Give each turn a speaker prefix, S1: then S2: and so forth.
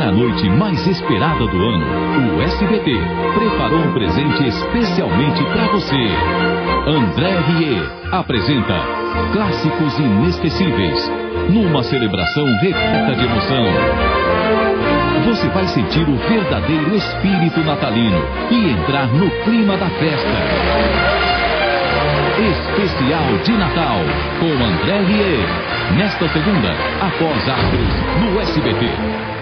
S1: Para a noite mais esperada do ano, o SBT preparou um presente especialmente para você. André Rieu apresenta Clássicos Inesquecíveis, numa celebração repleta de emoção. Você vai sentir o verdadeiro espírito natalino e entrar no clima da festa. Especial de Natal, com André Rieu, nesta segunda, após Astros, no SBT.